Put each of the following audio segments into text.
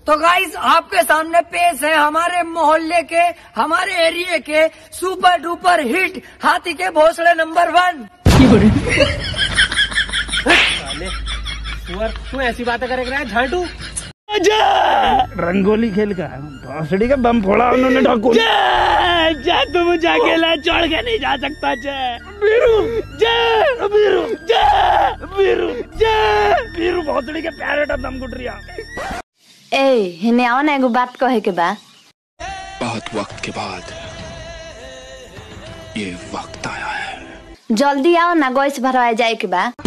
तो गाइस आपके सामने पेश है हमारे मोहल्ले के, हमारे एरिया के सुपर डुपर हिट हाथी के भोसले नंबर 1। तू ऐसी बातें करेगा झाटू? रंगोली खेल का भोसड़ी का बम फोड़ा उन्होंने ढाकू। जा तू मुझे अकेला छोड़ के नहीं जा सकता। बीरू भोसड़ी के प्यारे दम गुटरिया। ए हिने आओ ना एगो बात कहे के बा। बहुत वक्त के बाद ये वक्त आया है। जल्दी आओ ना, गैस भरवाए जाए के बा।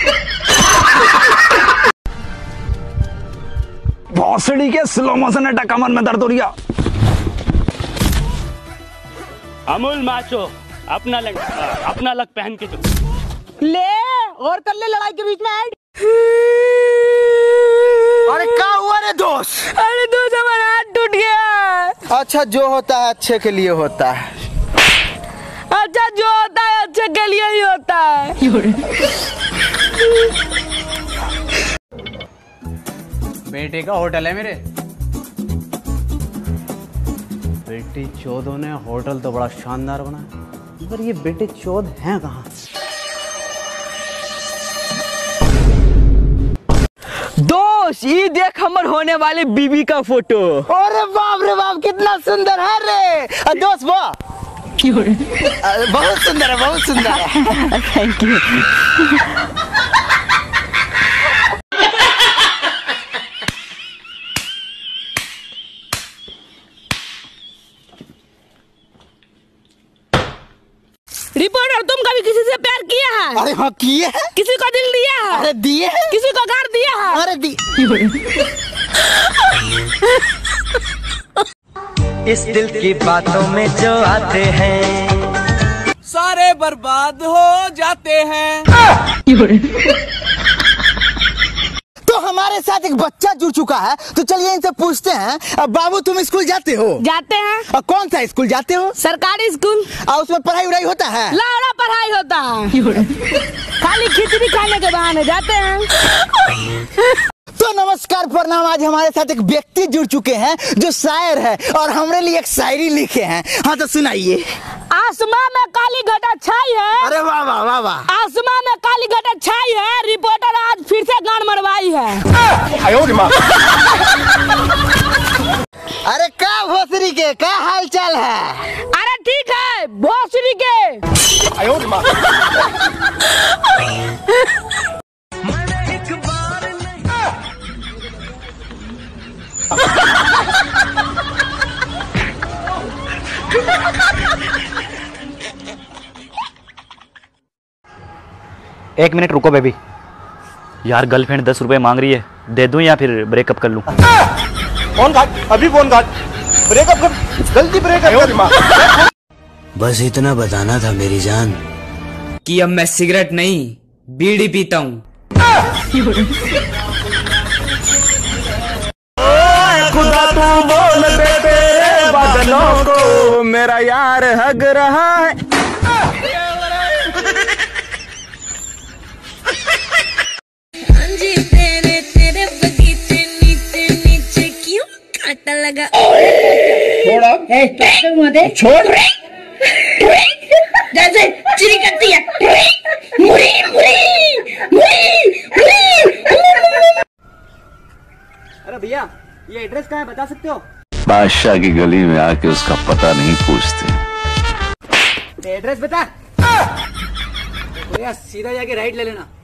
भोसड़ी के स्लो मोशन अटैक कमर में दर्द हो रहा। अमूल माचो अपना लग पहन के ले और कर ले लड़ाई के बीच में ऐड। अरे क्या हुआ रे दोस्त? अरे दोस्त हमारा हाथ टूट गया। अच्छा जो होता है अच्छे के लिए होता है। अच्छा जो होता है अच्छे के लिए ही होता है। बेटे का होटल है मेरे। बेटी चौधों ने होटल तो बड़ा शानदार बनाया, पर ये बेटे चौध हैं कहाँ? दोस्त ये देख हमर होने वाले बीबी का फोटो। अरे बाप रे बाप कितना सुंदर है रे दोस्त। वो बहुत सुंदर है, बहुत सुंदर है। Thank you. रिपोर्टर तुम कभी किसी से प्यार किया है? अरे हाँ किए है। किसी को दिल दिया है? अरे दिए है। किसी को घर दिया है? अरे इस दिल की बातों में जो आते हैं सारे बर्बाद हो जाते हैं। तो हमारे साथ एक बच्चा जुड़ चुका है, तो चलिए इनसे पूछते हैं। अब बाबू तुम स्कूल जाते हो? जाते हैं। और कौन सा स्कूल जाते हो? सरकारी स्कूल। और उसमें पढ़ाई उड़ाई होता है? लाड़ा पढ़ाई होता है। खाली खिचड़ी खाने के बहाने जाते हैं। तो नमस्कार प्रणाम। आज हमारे साथ एक व्यक्ति जुड़ चुके हैं जो शायर है और हमारे लिए एक शायरी लिखे हैं। हाँ तो सुनाइए। आसमां में काली घटा छाई है। अरे वाह वाह वाह वाह। आसमां में काली घटा छाई है, रिपोर्टर आज फिर से गान मरवाई है। अरे क्या भोसरी के क्या हाल चाल है? अरे ठीक है भोसरी के। एक मिनट रुको बेबी। यार गर्लफ्रेंड 10 रुपए मांग रही है, दे दूं या फिर ब्रेकअप कर लूं? फोन काट अभी, फोन काट। ब्रेकअप कर, जल्दी ब्रेकअप कर। बस इतना बताना था मेरी जान कि अब मैं सिगरेट नहीं बीड़ी पीता हूँ। खुदा तू बोल दे तेरे बादलों को, मेरा यार हग रहा है। तेरे बगीचे नीचे नीचे क्यों कांटा लगा? छोड़ जैसे चिरी करती है। मुरी मुरी मुरी मुरी। अरे भैया ये एड्रेस कहाँ है बता सकते हो? बादशाह की गली में आके उसका पता नहीं पूछते। एड्रेस बता। भैया सीधा जाके राइट ले लेना।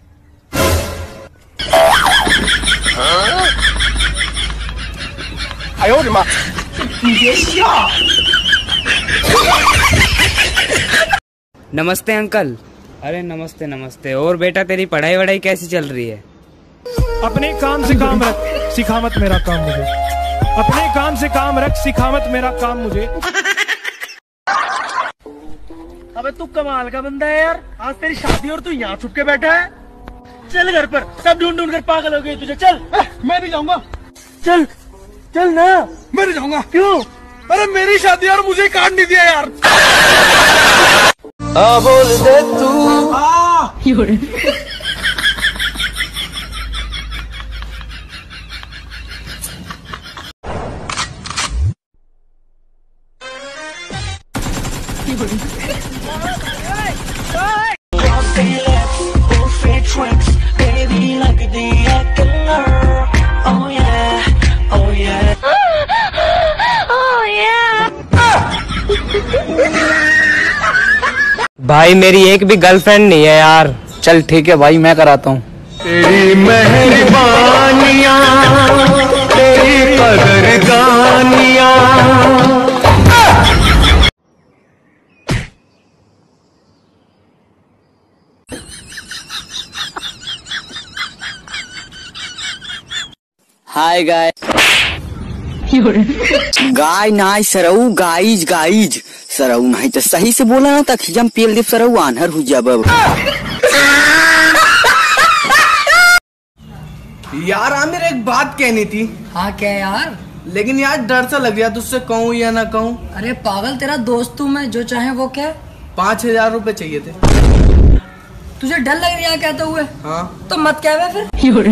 नमस्ते अंकल। अरे नमस्ते नमस्ते। और बेटा तेरी पढ़ाई वढ़ाई कैसी चल रही है? अपने काम से काम रख, सिखा मत मेरा काम मुझे। अपने काम से काम रख, सिखा मत मेरा काम मुझे। अबे तू कमाल का बंदा है यार। आज तेरी शादी और तू यहाँ छुप के बैठा है। चल घर पर, सब ढूंढ ढूंढ कर पागल हो गए तुझे। चल मैं भी जाऊंगा। चल चल ना। मैं नहीं जाऊंगा। क्यों? अरे मेरी शादी और मुझे काट नहीं दिया यार। बोल दे तू। भाई मेरी एक भी गर्लफ्रेंड नहीं है यार। चल ठीक है भाई, मैं कराता हूँ। तेरी मेहरबानियां, तेरी कदरदानियां। हाय गाय गाय नाय सरऊ गाइज गाइज सरऊ नहीं तो सही से बोला ना तक हम पेल दे सरऊ आनहर हो जब। यार आमिर एक बात कहनी थी। हाँ क्या यार? लेकिन यार डर सा लग गया, तुझसे कहूँ या ना कहूँ। अरे पागल, तेरा दोस्त हूँ मैं, जो चाहे वो क्या। 5000 रुपए चाहिए थे। तुझे डर लग रहा है कहते हुए? हाँ तो मत क्या फिर।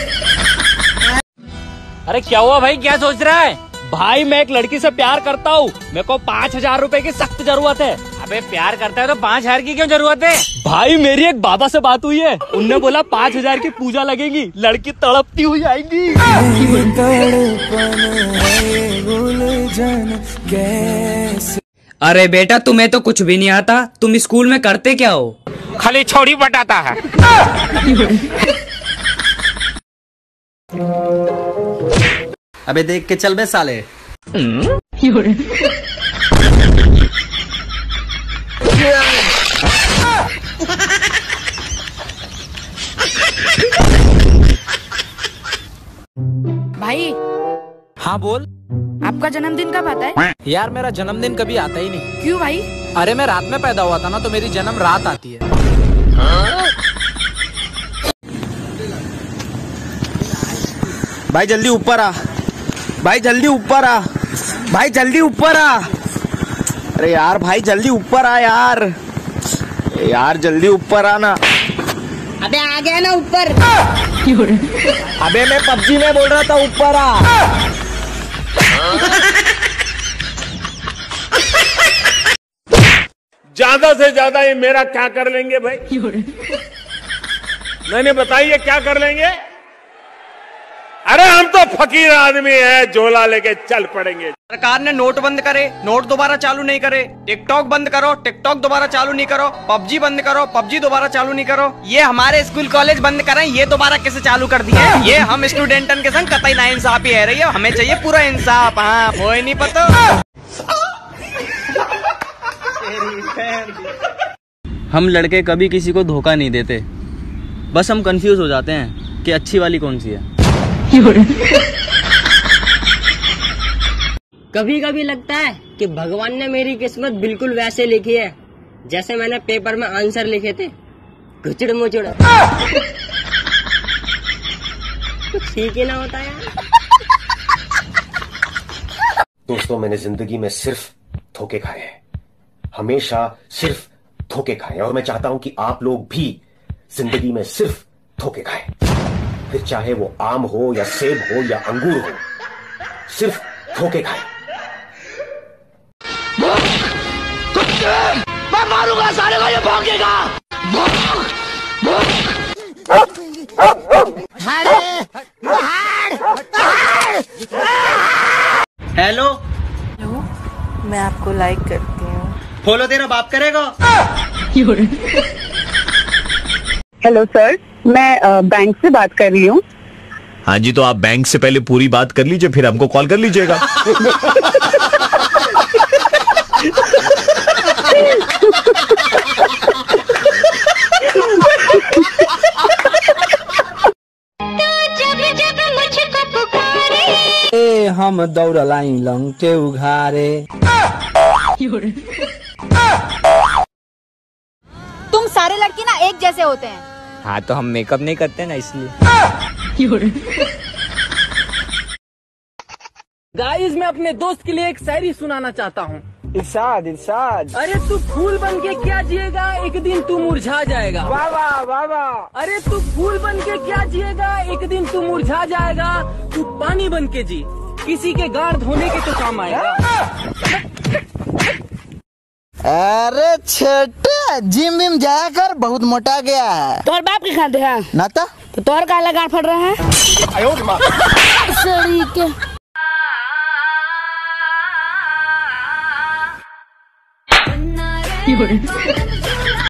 अरे क्या हुआ भाई, क्या सोच रहा है? भाई मैं एक लड़की से प्यार करता हूँ, मेरे को 5000 रुपए की सख्त जरूरत है। अबे प्यार करता है तो 5000 की क्यों जरूरत है? भाई मेरी एक बाबा से बात हुई है, उनने बोला 5000 की पूजा लगेगी, लड़की तड़पती हुई आएगी। अरे बेटा तुम्हें तो कुछ भी नहीं आता, तुम स्कूल में करते क्या हो? खाली छोड़ी बटाता है। अबे देख के चल बे साले। भाई। हाँ बोल। आपका जन्मदिन कब आता है? यार मेरा जन्मदिन कभी आता ही नहीं। क्यों भाई? अरे मैं रात में पैदा हुआ था ना, तो मेरी जन्म रात आती है। भाई जल्दी ऊपर आ, भाई जल्दी ऊपर आ, भाई जल्दी ऊपर आ। अरे यार भाई जल्दी ऊपर आ यार, यार जल्दी ऊपर आना। अबे आ गया ना ऊपर। अबे मैं पबजी में बोल रहा था ऊपर आ। ज्यादा से ज्यादा ये मेरा क्या कर लेंगे भाई? मैंने बताइए क्या कर लेंगे? अरे हम तो फकीर आदमी है, झोला लेके चल पड़ेंगे। सरकार ने नोट बंद करे, नोट दोबारा चालू नहीं करे। टिकटॉक बंद करो, टिकटॉक दोबारा चालू नहीं करो। पबजी बंद करो, पबजी दोबारा चालू नहीं करो। ये हमारे स्कूल कॉलेज बंद करें, ये दोबारा कैसे चालू कर दिए? ये हम स्टूडेंटन के संग कतई ना इंसाफी है रही है, हमें चाहिए पूरा इंसाफ। हाँ वो ही नहीं पता। हम लड़के कभी किसी को धोखा नहीं देते, बस हम कंफ्यूज हो जाते हैं कि अच्छी वाली कौन सी है। कभी कभी लगता है कि भगवान ने मेरी किस्मत बिल्कुल वैसे लिखी है जैसे मैंने पेपर में आंसर लिखे थे, घुचड़ मुचड़। कुछ ठीक ही ना होता यार। दोस्तों मैंने जिंदगी में सिर्फ धोखे खाए हैं, हमेशा सिर्फ धोखे खाए, और मैं चाहता हूं कि आप लोग भी जिंदगी में सिर्फ धोखे खाएं, फिर चाहे वो आम हो या सेब हो या अंगूर हो, सिर्फ धोखे खाएं। मैं मारूंगा सारे को, ये भौंकेगा। हेलो, मैं आपको लाइक करती हूँ। फॉलो तेरा बाप करेगा। हेलो सर, मैं बैंक से बात कर रही हूँ। हाँ जी, तो आप बैंक से पहले पूरी बात कर लीजिए, फिर हमको कॉल कर लीजिएगा। हम दौड़लाई लंग के उघारे। तुम सारे लड़की ना एक जैसे होते हैं। हाँ तो हम मेकअप नहीं करते ना इसलिए। गाइस मैं अपने दोस्त के लिए एक शायरी सुनाना चाहता हूँ। इरशाद इरशाद। अरे तू फूल बन के क्या जिएगा, एक दिन तू मुरझा जाएगा। वाह वाह वाह वाह। अरे तू फूल बन के क्या जिएगा, एक दिन तू मुरझा जाएगा। तू पानी बन के जी, किसी के गाड़ धोने के तो काम आएगा। अरे छोटे जिम विम जाया कर, बहुत मोटा गया है। तोर बाप के खाते हैं ना तो तोर का लगा फट रहा है। सड़ी के You're